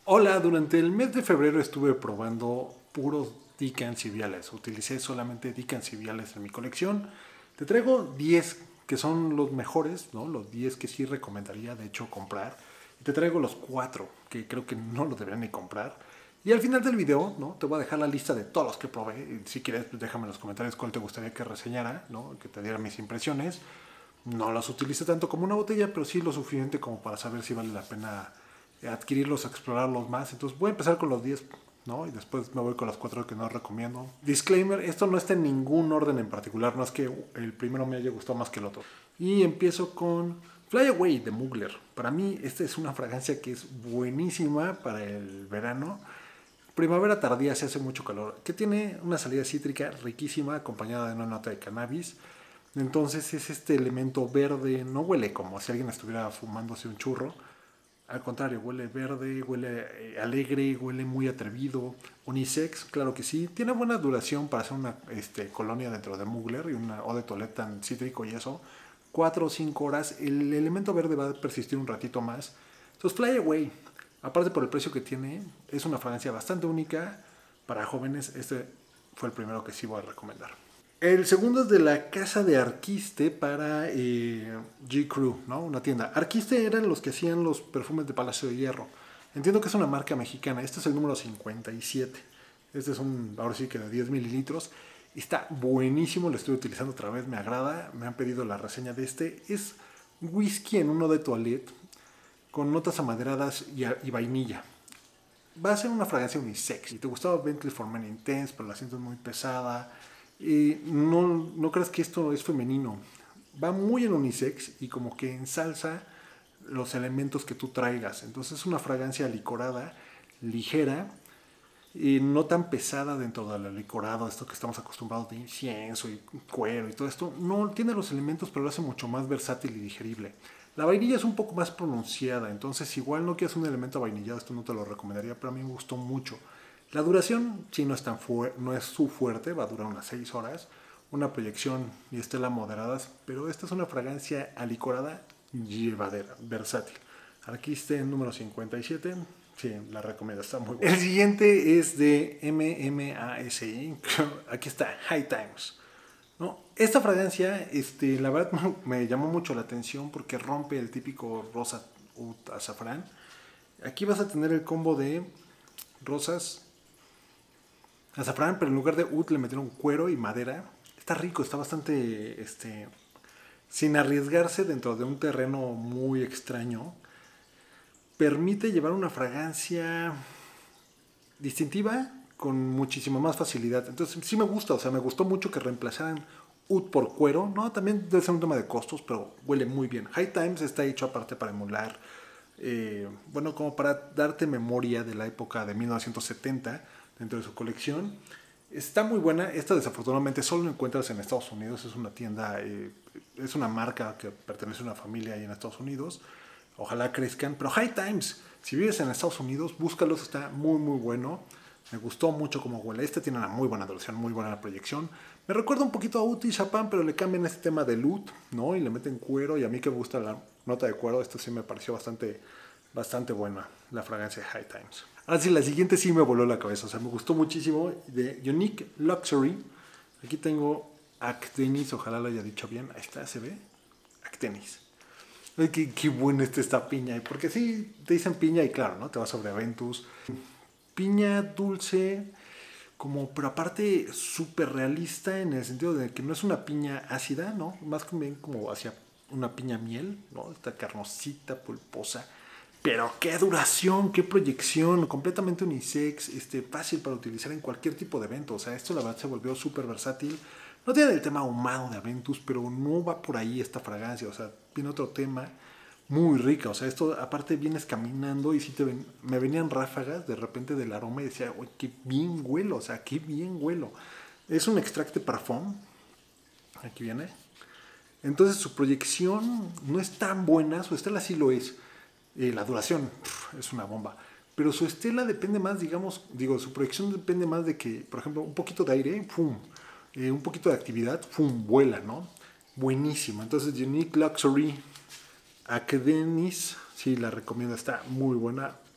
Hola, durante el mes de febrero estuve probando puros Dicans y Viales. Utilicé solamente Dicans y Viales en mi colección. Te traigo 10 que son los mejores, ¿no? Los 10 que sí recomendaría de hecho comprar. Y te traigo los 4 que creo que no los deberían ni comprar. Y al final del video, ¿no? Te voy a dejar la lista de todos los que probé. Y si quieres, pues déjame en los comentarios cuál te gustaría que reseñara, ¿no? Que te diera mis impresiones. No los utilicé tanto como una botella, pero sí lo suficiente como para saber si vale la pena adquirirlos, explorarlos más. Entonces voy a empezar con los 10, ¿no? Y después me voy con los 4 que no recomiendo. Disclaimer, esto no está en ningún orden en particular, no es que el primero me haya gustado más que el otro. Y empiezo con Fly Away de Mugler. Para mí esta es una fragancia que es buenísima para el verano. Primavera tardía, se hace mucho calor, que tiene una salida cítrica riquísima acompañada de una nota de cannabis. Entonces es este elemento verde, no huele como si alguien estuviera fumándose un churro. Al contrario, huele verde, huele alegre, huele muy atrevido. Unisex, claro que sí. Tiene buena duración para hacer una colonia dentro de Mugler y una eau de toilette tan cítrico y eso. 4 o 5 horas. El elemento verde va a persistir un ratito más. Entonces, Fly Away, aparte por el precio que tiene, es una fragancia bastante única para jóvenes. Este fue el primero que sí voy a recomendar. El segundo es de la casa de Arquiste para G.Crew, ¿no? Una tienda. Arquiste eran los que hacían los perfumes de Palacio de Hierro. Entiendo que es una marca mexicana. Este es el número 57. Este es ahora sí que de 10 mililitros. Está buenísimo, lo estoy utilizando otra vez, me agrada. Me han pedido la reseña de este. Es whisky en uno de toilette con notas amaderadas y vainilla. Va a ser una fragancia unisex. Si te gustaba Bentley for Men Intense, pero la sientes muy pesada, no creas que esto es femenino. Va muy en unisex y como que ensalza los elementos que tú traigas. Entonces es una fragancia licorada, ligera, y no tan pesada dentro del licorado, esto que estamos acostumbrados de incienso y cuero y todo esto. No tiene los elementos, pero lo hace mucho más versátil y digerible. La vainilla es un poco más pronunciada, entonces igual no quieres un elemento vainillado, esto no te lo recomendaría, pero a mí me gustó mucho. La duración sí no es, no es su fuerte, va a durar unas 6 horas. Una proyección y estela moderadas, pero esta es una fragancia alicorada llevadera, versátil. Aquí está el número 57. Sí, la recomiendo, está muy buena. El siguiente es de MMASI. Aquí está, High Times. ¿No? Esta fragancia, la verdad me llamó mucho la atención porque rompe el típico rosa oud azafrán. Aquí vas a tener el combo de rosas, azafrán, pero en lugar de oud le metieron cuero y madera. Está rico, está bastante, sin arriesgarse dentro de un terreno muy extraño. Permite llevar una fragancia distintiva con muchísima más facilidad. Entonces sí me gusta, o sea, me gustó mucho que reemplazaran oud por cuero, ¿no? También debe ser un tema de costos, pero huele muy bien. High Times está hecho aparte para emular, bueno, como para darte memoria de la época de 1970 dentro de su colección. Está muy buena. Esta desafortunadamente solo la encuentras en Estados Unidos. Es una tienda, es una marca que pertenece a una familia ahí en Estados Unidos. Ojalá crezcan. Pero High Times, si vives en Estados Unidos, búscalos. Está muy muy bueno. Me gustó mucho cómo huele. Este tiene una muy buena duración, muy buena proyección. Me recuerda un poquito a Oud y Chapin, pero le cambian este tema de oud, ¿no? Y le meten cuero. Y a mí que me gusta la nota de cuero, esto sí me pareció bastante buena, la fragancia de High Times. Ahora sí, la siguiente sí me voló la cabeza. O sea, me gustó muchísimo. De Unique Luxury. Aquí tengo Actenis. Ojalá lo haya dicho bien. Ahí está, se ve. Actenis. Ay, qué buena está esta piña. Porque sí, te dicen piña y claro, ¿no? Te va sobre Aventus. Piña dulce, como, pero aparte súper realista en el sentido de que no es una piña ácida, ¿no? Más que bien como hacia una piña miel, ¿no? Esta carnosita, pulposa. Pero qué duración, qué proyección, completamente unisex, fácil para utilizar en cualquier tipo de evento. O sea, esto la verdad se volvió súper versátil. No tiene el tema ahumado de Aventus, pero no va por ahí esta fragancia. O sea, tiene otro tema muy rica. O sea, esto aparte vienes caminando y sí me venían ráfagas de repente del aroma y decía, uy, qué bien huelo, o sea, qué bien huelo. Es un extracto de parfum. Aquí viene. Entonces su proyección no es tan buena, su estela sí lo es. La duración es una bomba. Pero su estela depende más, su proyección depende más de que, por ejemplo, un poquito de aire, ¡fum! Un poquito de actividad, ¡fum! Vuela, ¿no? Buenísimo. Entonces, Unique Luxury Academys, sí, la recomiendo, está muy buena.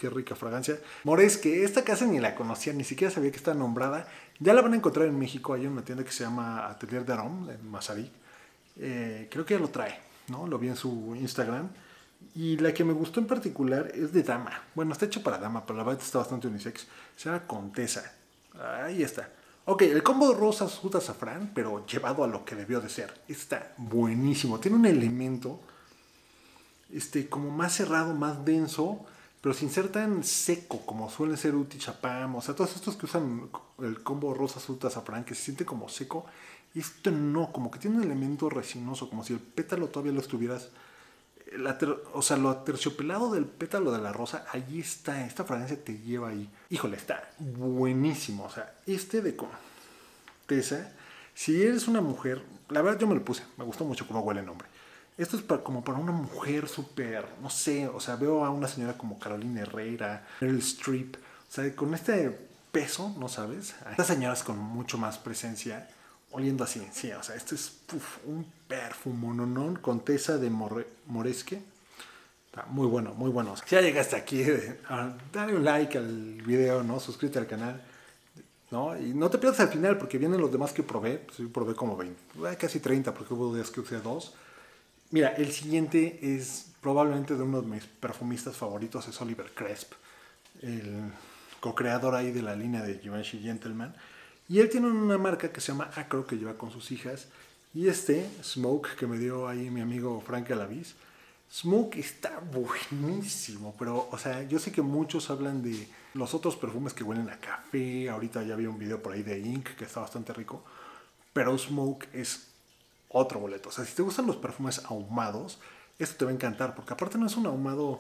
qué rica fragancia. Moresque, esta casa ni la conocía, ni siquiera sabía que está nombrada. Ya la van a encontrar en México, hay una tienda que se llama Atelier de Arôme, en Mazarik. Creo que ya lo trae, ¿no? Lo vi en su Instagram. Y la que me gustó en particular es de dama. Bueno, está hecho para dama, pero la verdad está bastante unisex. Se llama Contessa. Ahí está. Ok, el combo rosa, fruta, azafrán, pero llevado a lo que debió de ser. Está buenísimo. Tiene un elemento como más cerrado, más denso, pero sin ser tan seco como suele ser Uti Chapam. O sea, todos estos que usan el combo rosa, fruta, azafrán, que se siente como seco. Y esto no, como que tiene un elemento resinoso, como si el pétalo todavía lo estuvieras... o sea, lo aterciopelado del pétalo de la rosa, ahí está, esta fragancia te lleva ahí. Híjole, está buenísimo. O sea, de Contessa, si eres una mujer, la verdad yo me lo puse, me gustó mucho cómo huele el nombre. Esto es como para una mujer súper, no sé, o sea, veo a una señora como Carolina Herrera, Meryl Streep, o sea, con este peso, ¿no sabes? A estas señoras con mucho más presencia, oliendo así, sí, o sea, este es un perfume, ¿no? Contessa de Moresque. Está muy bueno, muy bueno. Si ya llegaste aquí, dale un like al video, ¿no? Suscríbete al canal, ¿no? Y no te pierdas al final porque vienen los demás que probé. Pues yo probé como 20, casi 30 porque hubo días que usé 2. Mira, el siguiente es probablemente de uno de mis perfumistas favoritos, es Oliver Cresp, el co-creador ahí de la línea de Givenchy Gentleman. Y él tiene una marca que se llama Acro, que lleva con sus hijas. Y Smoke, que me dio ahí mi amigo Frank Alavis. Smoke está buenísimo, pero, o sea, yo sé que muchos hablan de los otros perfumes que huelen a café. Ahorita ya vi un video por ahí de Ink, que está bastante rico. Pero Smoke es otro boleto. O sea, si te gustan los perfumes ahumados, esto te va a encantar, porque aparte no es un ahumado...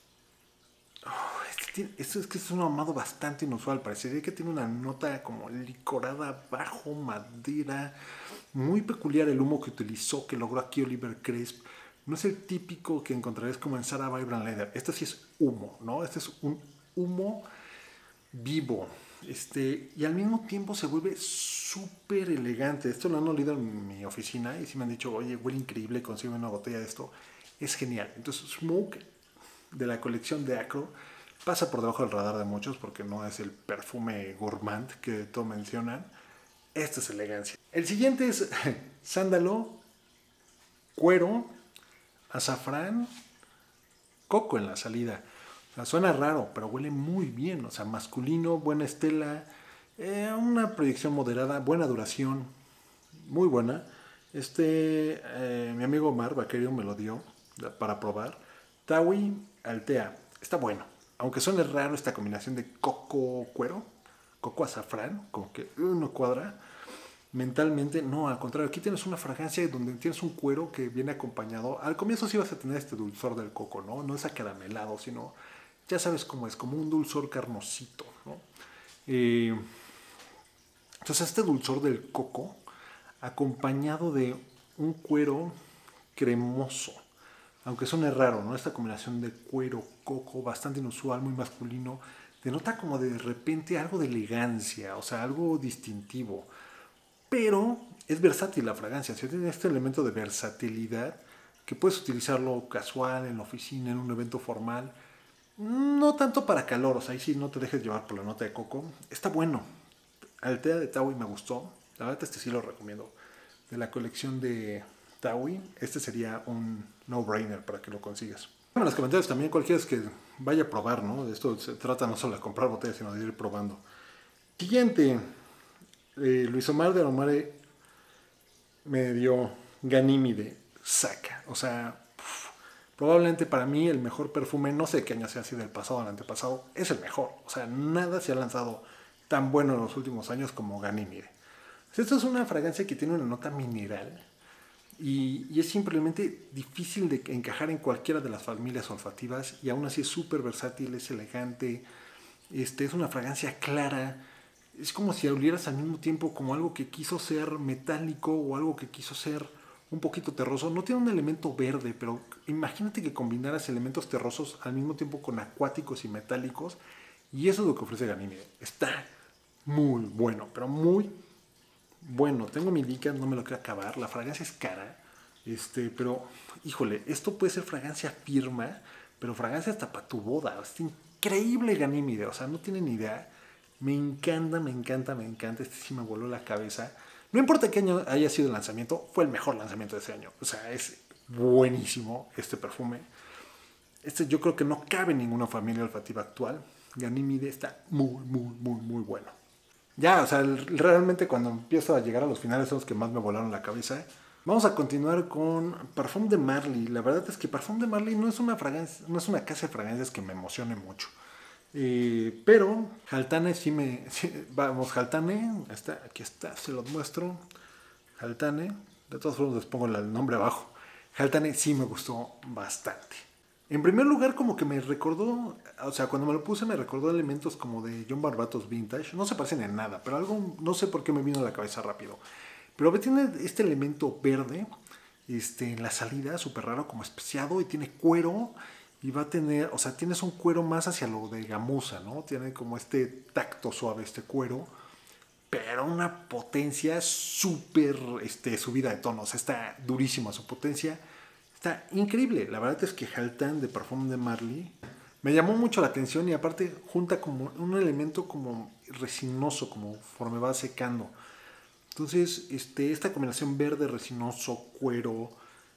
Esto es que es un ahumado bastante inusual. Parecería que tiene una nota como licorada, bajo, madera. Muy peculiar el humo que utilizó, que logró aquí Oliver Cresp. No es el típico que encontrarías como en Sarah Vibrant Leather. Este sí es humo, ¿no? Este es un humo vivo. Y al mismo tiempo se vuelve súper elegante. Esto lo han olido en mi oficina y sí me han dicho, oye, huele increíble, consigue una botella de esto. Es genial. Entonces, Smoke de la colección de Acro pasa por debajo del radar de muchos porque no es el perfume gourmand que todos mencionan. Esta es elegancia. El siguiente es sándalo, cuero, azafrán, coco en la salida. O sea, suena raro, pero huele muy bien. O sea, masculino, buena estela, una proyección moderada, buena duración, muy buena. Mi amigo Omar Vaquerio me lo dio para probar. Tawi Altea, está bueno. Aunque suene raro esta combinación de coco-cuero, coco-azafrán, como que no cuadra. Mentalmente, no, al contrario, aquí tienes una fragancia donde tienes un cuero que viene acompañado. Al comienzo sí vas a tener este dulzor del coco, ¿no? No es acaramelado, sino, ya sabes cómo es, como un dulzor carnosito, ¿no? Entonces este dulzor del coco, acompañado de un cuero cremoso, aunque suene raro, ¿no? Esta combinación de cuero, coco, bastante inusual, muy masculino, denota como de repente algo de elegancia, o sea, algo distintivo. Pero es versátil la fragancia, ¿sí? Tiene este elemento de versatilidad que puedes utilizarlo casual, en la oficina, en un evento formal. No tanto para calor, o sea, ahí sí no te dejes llevar por la nota de coco. Está bueno. Altea de Tawi me gustó. La verdad, este sí lo recomiendo. De la colección de Tawi, este sería un no-brainer para que lo consigas. En los comentarios también cuál quieres que vaya a probar, ¿no? De esto se trata no solo de comprar botellas, sino de ir probando. Siguiente. Luis Omar de Aromare me dio Ganymede Saca. O sea, probablemente para mí el mejor perfume, no sé qué año sea, si del pasado o del antepasado, es el mejor. O sea, nada se ha lanzado tan bueno en los últimos años como Ganymede. Esto es una fragancia que tiene una nota mineral y es simplemente difícil de encajar en cualquiera de las familias olfativas y aún así es súper versátil, es elegante, es una fragancia clara. Es como si olieras al mismo tiempo como algo que quiso ser metálico o algo que quiso ser un poquito terroso. No tiene un elemento verde, pero imagínate que combinaras elementos terrosos al mismo tiempo con acuáticos y metálicos. Y eso es lo que ofrece Ganymede. Está muy bueno, pero muy bueno. Tengo mi dica, no me lo quiero acabar. La fragancia es cara. Pero, híjole, esto puede ser fragancia firma, pero fragancia hasta para tu boda. Está increíble Ganímide, o sea, no tienen idea. Me encanta, me encanta, me encanta. Este sí me voló la cabeza. No importa qué año haya sido el lanzamiento, fue el mejor lanzamiento de ese año. O sea, es buenísimo este perfume. Este yo creo que no cabe en ninguna familia olfativa actual. Ganímide está muy, muy, muy, muy bueno. Ya, o sea, realmente cuando empiezo a llegar a los finales son los que más me volaron la cabeza. Vamos a continuar con Parfum de Marly. La verdad es que Parfum de Marly no es una fragancia, no es una casa de fragancias que me emocione mucho. Pero Haltane vamos, Haltane, aquí está, se los muestro. Haltane, de todos modos les pongo el nombre abajo. Haltane sí me gustó bastante. En primer lugar, como que me recordó, o sea, cuando me lo puse me recordó elementos como de John Barbatos Vintage. No se parecen en nada, pero algo, no sé por qué me vino a la cabeza rápido. Pero tiene este elemento verde, en la salida, súper raro, como especiado, y tiene cuero, y va a tener, o sea, tienes un cuero más hacia lo de gamuza, ¿no? Tiene como este tacto suave, este cuero, pero una potencia súper subida de tono, o sea, está durísima su potencia. Está increíble. La verdad es que Haltane de Parfum de Marly me llamó mucho la atención y aparte junta como un elemento como resinoso, como conforme va secando. Entonces, esta combinación verde, resinoso, cuero,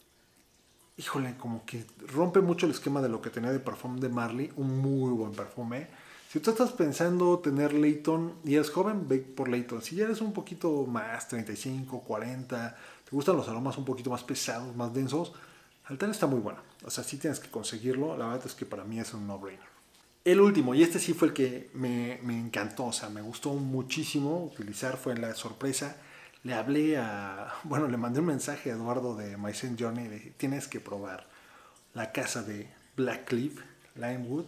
híjole, como que rompe mucho el esquema de lo que tenía de Parfum de Marly. Un muy buen perfume. Si tú estás pensando tener Layton y eres joven, ve por Layton. Si ya eres un poquito más, 35, 40, te gustan los aromas un poquito más pesados, más densos, Haltane está muy bueno. O sea, sí tienes que conseguirlo. La verdad es que para mí es un no-brainer. El último, y este sí fue el que me encantó, o sea, me gustó muchísimo utilizar, fue la sorpresa. Le hablé bueno, le mandé un mensaje a Eduardo de My Scent Journey y le dije, tienes que probar la casa de Black Cliff, Limewood.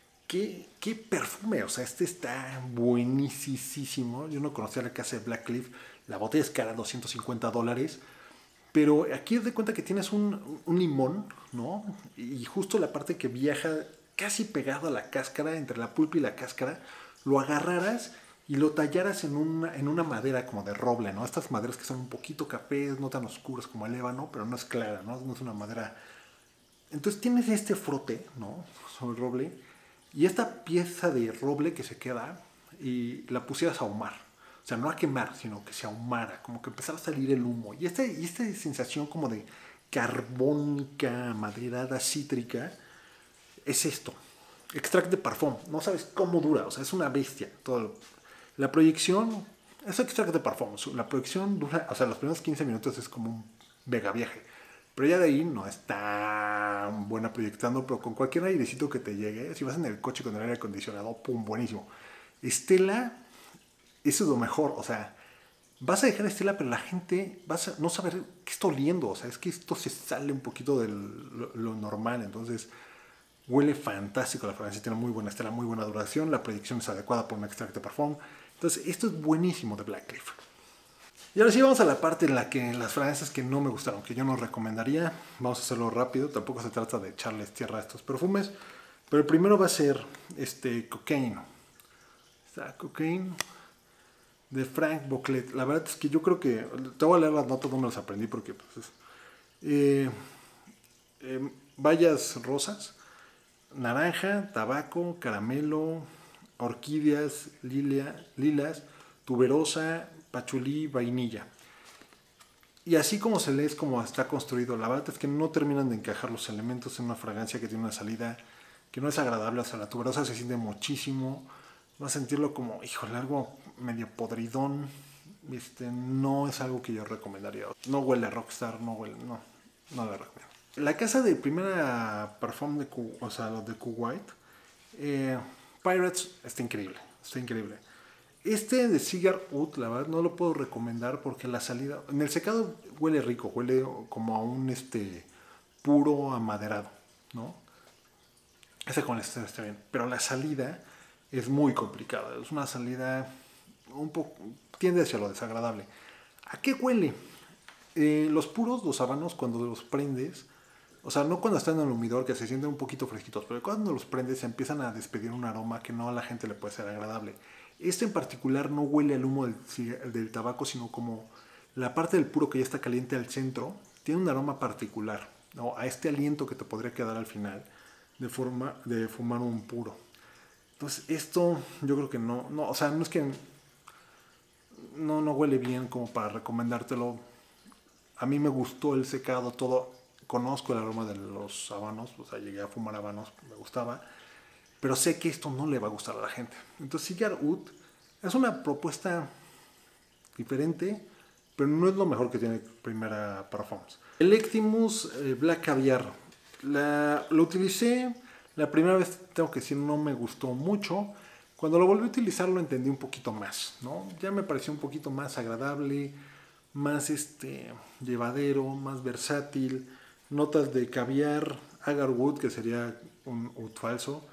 ¿Qué perfume? O sea, este está buenísimo. Yo no conocía la casa de Black Cliff. La botella es cara, $250. Pero aquí te cuenta que tienes un limón, ¿no? Y justo la parte que viaja casi pegado a la cáscara, entre la pulpa y la cáscara, lo agarraras y lo tallaras en una madera como de roble, ¿no? Estas maderas que son un poquito cafés, no tan oscuras como el ébano, pero no es clara, ¿no? No es una madera. Entonces tienes este frote, ¿no? Sobre el roble. Y esta pieza de roble que se queda y la pusieras a ahumar. O sea, no a quemar, sino que se ahumara, como que empezara a salir el humo. Y esta sensación como de carbónica, maderada, cítrica, es esto. Extract de parfum. No sabes cómo dura, o sea, es una bestia. La proyección, es extract de parfum. La proyección dura, o sea, los primeros 15 minutos es como un mega viaje. Pero ya de ahí no es tan buena proyectando, pero con cualquier airecito que te llegue, si vas en el coche con el aire acondicionado, pum, buenísimo. Estela, eso es lo mejor, o sea, vas a dejar Estela, pero la gente va a no saber qué está oliendo, o sea, es que esto se sale un poquito de lo normal, entonces huele fantástico la fragancia, tiene muy buena estela, muy buena duración, la proyección es adecuada por un extracto de parfum, entonces esto es buenísimo de Black Cliff. Y ahora sí vamos a la parte en la que las fragancias que no me gustaron, que yo no recomendaría. Vamos a hacerlo rápido, tampoco se trata de echarles tierra a estos perfumes. Pero el primero va a ser Cocaine. Cocaine de Frank Boclet. La verdad es que yo creo que, te voy a leer las notas, no me las aprendí porque pues, bayas rosas, naranja, tabaco, caramelo, orquídeas, lilas, tuberosa, pachulí, vainilla. Y así como se lee es como está construido. La verdad es que no terminan de encajar los elementos en una fragancia que tiene una salida que no es agradable. O sea, la tuberosa se siente muchísimo. Vas a sentirlo como, híjole, algo medio podridón. No es algo que yo recomendaría. No huele a Rockstar, no la recomiendo. La casa de primera parfum de o sea, los de Kuwait, Pirates, está increíble. Está increíble. Este de Cigar Oud, la verdad, no lo puedo recomendar porque la salida... En el secado huele rico, huele como a un puro amaderado, ¿no? Ese con el está bien. Pero la salida es muy complicada. Es una salida un poco... tiende hacia lo desagradable. ¿A qué huele? Los puros, los habanos, cuando los prendes... O sea, no cuando están en el humidor, que se sienten un poquito fresquitos, pero cuando los prendes se empiezan a despedir un aroma que no a la gente le puede ser agradable. Este en particular no huele al humo del tabaco, sino como la parte del puro que ya está caliente al centro, tiene un aroma particular, ¿no? A este aliento que te podría quedar al final de fumar un puro. Entonces esto yo creo que no, o sea, no es que no huele bien como para recomendártelo. A mí me gustó el secado, todo. Conozco el aroma de los habanos, o sea, llegué a fumar habanos, me gustaba. Pero sé que esto no le va a gustar a la gente. Entonces, Cigar Oud es una propuesta diferente, pero no es lo mejor que tiene Primera Parfums. El Ectimus Black Caviar, lo utilicé la primera vez, tengo que decir, no me gustó mucho. Cuando lo volví a utilizar lo entendí un poquito más, ¿no? Ya me pareció un poquito más agradable, más llevadero, más versátil. Notas de caviar, agarwood, que sería un oud falso,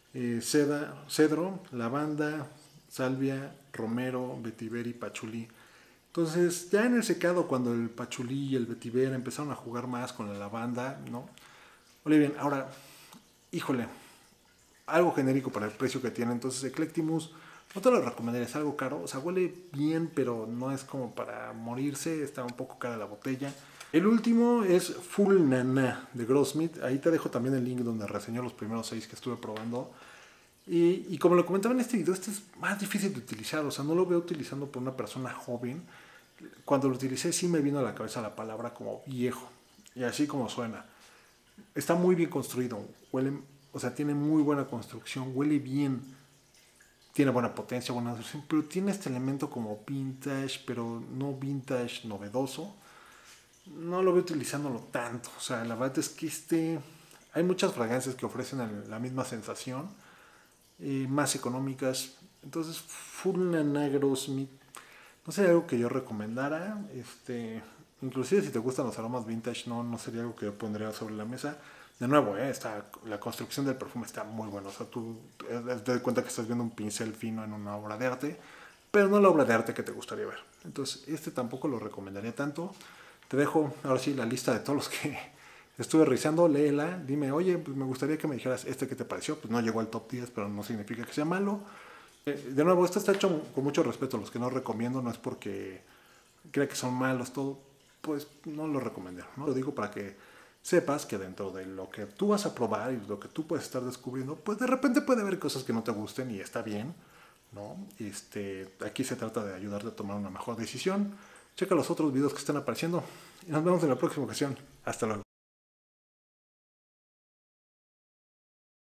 cedro, lavanda, salvia, romero, vetiver y pachulí. Entonces, ya en el secado, cuando el pachulí y el vetiver empezaron a jugar más con la lavanda, ¿no? Ole bien, ahora, híjole, algo genérico para el precio que tiene. Entonces, Eclectimus, no te lo recomendaría, es algo caro. O sea, huele bien, pero no es como para morirse. Está un poco cara la botella. El último es Full Nana de Grossmith. Ahí te dejo también el link donde reseñó los primeros 6 que estuve probando. Y como lo comentaba en este video, este es más difícil de utilizar. O sea, no lo veo utilizando por una persona joven. Cuando lo utilicé sí me vino a la cabeza la palabra como viejo. Y así como suena. Está muy bien construido. Huele, o sea, tiene muy buena construcción. Huele bien. Tiene buena potencia, buena duración. Pero tiene este elemento como vintage, pero no vintage novedoso. No lo veo utilizándolo tanto. O sea, la verdad es que hay muchas fragancias que ofrecen la misma sensación, más económicas. Entonces, Full Nana Grossmith no sería algo que yo recomendara. Inclusive si te gustan los aromas vintage, no sería algo que yo pondría sobre la mesa. De nuevo, la construcción del perfume está muy buena. O sea, tú te das cuenta que estás viendo un pincel fino en una obra de arte, pero no la obra de arte que te gustaría ver. Entonces, tampoco lo recomendaría tanto. Te dejo ahora sí la lista de todos los que estuve revisando, léela, dime, oye, pues me gustaría que me dijeras qué te pareció. Pues no llegó al top 10, pero no significa que sea malo. De nuevo, esto está hecho con mucho respeto. Los que no recomiendo no es porque crea que son malos, todo, pues no lo recomiendo, ¿no? Lo digo para que sepas que dentro de lo que tú vas a probar y lo que tú puedes estar descubriendo, pues de repente puede haber cosas que no te gusten y está bien, ¿no? Aquí se trata de ayudarte a tomar una mejor decisión. Checa los otros videos que están apareciendo y nos vemos en la próxima ocasión. Hasta luego.